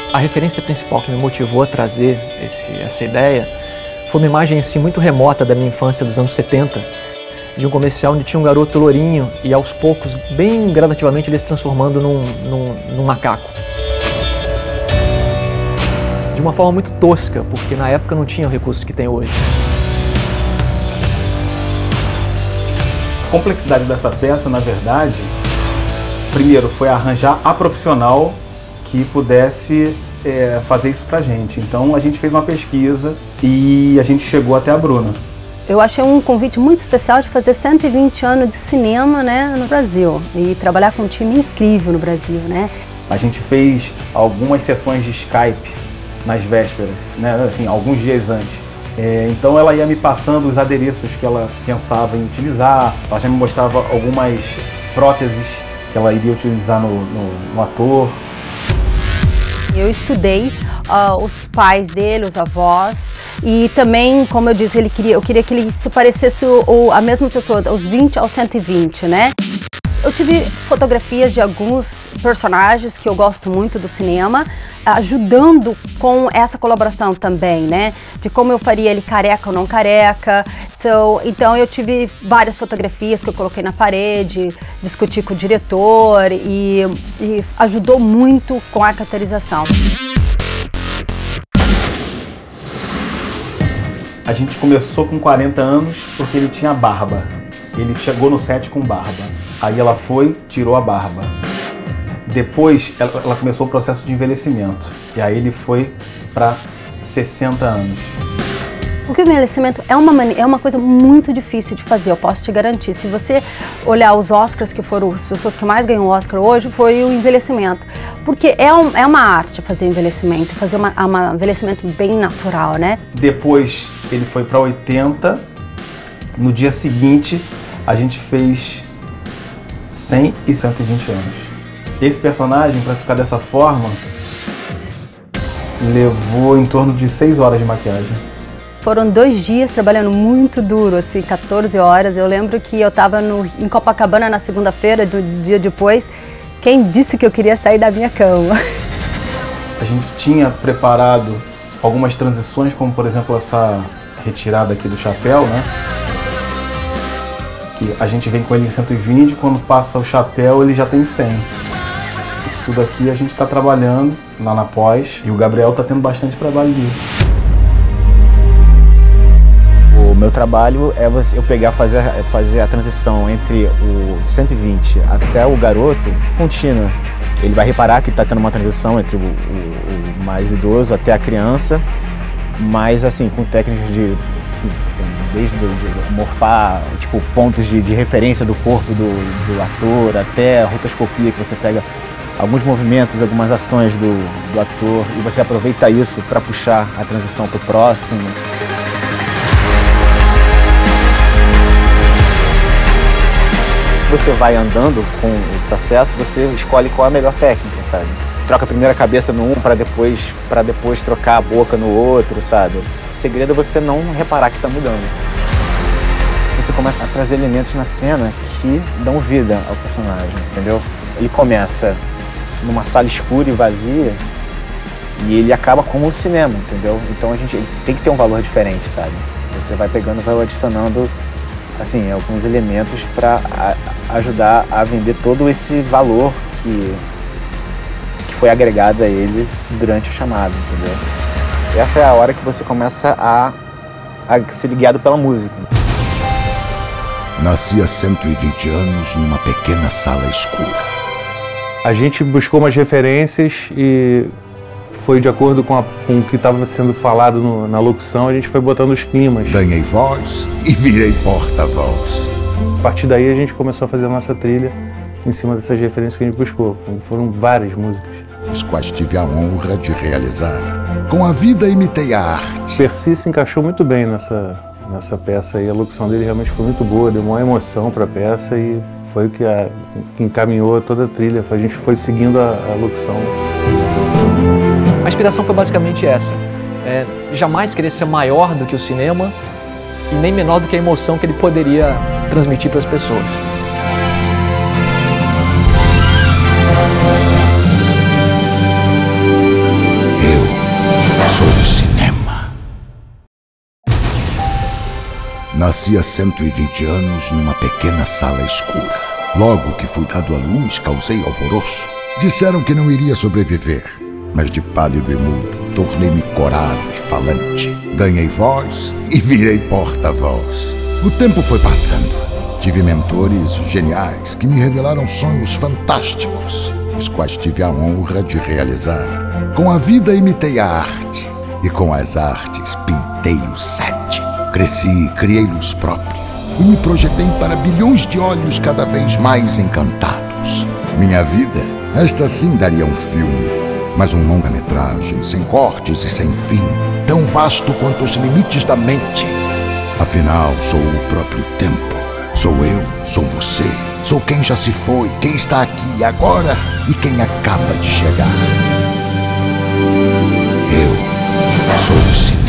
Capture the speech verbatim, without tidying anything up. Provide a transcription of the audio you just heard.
A referência principal que me motivou a trazer esse, essa ideia foi uma imagem assim, muito remota da minha infância dos anos setenta, de um comercial onde tinha um garoto lourinho e aos poucos, bem gradativamente, ele se transformando num, num, num macaco. De uma forma muito tosca, porque na época não tinha os recursos que tem hoje. A complexidade dessa peça, na verdade, primeiro foi arranjar a profissional que pudesse é, fazer isso pra gente. Então a gente fez uma pesquisa e a gente chegou até a Bruna. Eu achei um convite muito especial de fazer cento e vinte anos de cinema, né, no Brasil e trabalhar com um time incrível no Brasil, né? A gente fez algumas sessões de Skype nas vésperas, né, assim, alguns dias antes. É, então ela ia me passando os adereços que ela pensava em utilizar, ela já me mostrava algumas próteses que ela iria utilizar no, no, no ator. Eu estudei uh, os pais dele, os avós, e também, como eu disse, ele queria, eu queria que ele se parecesse o, o, a mesma pessoa, dos vinte aos cento e vinte, né? Eu tive fotografias de alguns personagens que eu gosto muito do cinema, ajudando com essa colaboração também, né? De como eu faria ele careca ou não careca. So, então eu tive várias fotografias que eu coloquei na parede, discuti com o diretor e, e ajudou muito com a caracterização. A gente começou com quarenta anos porque ele tinha barba. Ele chegou no set com barba. Aí ela foi, tirou a barba. Depois ela, ela começou o processo de envelhecimento. E aí ele foi para sessenta anos. Porque o envelhecimento é uma, é uma coisa muito difícil de fazer, eu posso te garantir. Se você olhar os Oscars, que foram as pessoas que mais ganham o Oscar hoje, foi o envelhecimento. Porque é, um, é uma arte fazer envelhecimento, fazer uma, um envelhecimento bem natural, né? Depois ele foi para oitenta. No dia seguinte, a gente fez cem e cento e vinte anos. Esse personagem, para ficar dessa forma, levou em torno de seis horas de maquiagem. Foram dois dias trabalhando muito duro, assim, quatorze horas. Eu lembro que eu estava em Copacabana na segunda-feira, do dia depois. Quem disse que eu queria sair da minha cama? A gente tinha preparado algumas transições, como por exemplo essa retirada aqui do chapéu, né? Que a gente vem com ele em cento e vinte, quando passa o chapéu ele já tem cem. Isso tudo aqui a gente está trabalhando lá na pós e o Gabriel está tendo bastante trabalho disso. O meu trabalho é eu pegar, fazer, fazer a transição entre o cento e vinte até o garoto contínua. Ele vai reparar que está tendo uma transição entre o, o, o mais idoso até a criança, mas assim, com técnicas de, desde de, de morfar, tipo, pontos de, de referência do corpo do, do ator, até a rotoscopia, que você pega alguns movimentos, algumas ações do, do ator e você aproveita isso para puxar a transição para o próximo. Você vai andando com o processo, você escolhe qual é a melhor técnica, sabe? Troca a primeira cabeça no um para depois, para depois trocar a boca no outro, sabe? O segredo é você não reparar que está mudando. Você começa a trazer elementos na cena que dão vida ao personagem, entendeu? Ele começa numa sala escura e vazia e ele acaba como um cinema, entendeu? Então a gente tem que ter um valor diferente, sabe? Você vai pegando, vai adicionando assim, alguns elementos para ajudar a vender todo esse valor que, que foi agregado a ele durante o chamado, entendeu? Essa é a hora que você começa a, a ser guiado pela música. Nasci há cento e vinte anos numa pequena sala escura. A gente buscou umas referências e foi de acordo com, a, com o que estava sendo falado no, na locução, a gente foi botando os climas. Ganhei voz e virei porta-voz. A partir daí a gente começou a fazer a nossa trilha em cima dessas referências que a gente buscou. Foram várias músicas. Os quais tive a honra de realizar. Com a vida imitei a arte. Percy se encaixou muito bem nessa, nessa peça e a locução dele realmente foi muito boa, deu uma emoção para a peça e foi o que, a, que encaminhou toda a trilha. A gente foi seguindo a, a locução. A inspiração foi basicamente essa, é, jamais querer ser maior do que o cinema e nem menor do que a emoção que ele poderia transmitir para as pessoas. Sou o cinema. Nasci há cento e vinte anos numa pequena sala escura. Logo que fui dado à luz, causei alvoroço. Disseram que não iria sobreviver, mas de pálido e mudo, tornei-me corado e falante. Ganhei voz e virei porta-voz. O tempo foi passando. Tive mentores geniais que me revelaram sonhos fantásticos, os quais tive a honra de realizar. Com a vida imitei a arte, e com as artes pintei o sete. Cresci, criei luz própria, e me projetei para bilhões de olhos cada vez mais encantados. Minha vida, esta sim daria um filme, mas um longa-metragem, sem cortes e sem fim, tão vasto quanto os limites da mente. Afinal, sou o próprio tempo. Sou eu, sou você, sou quem já se foi, quem está aqui agora e quem acaba de chegar. Eu sou o cinema.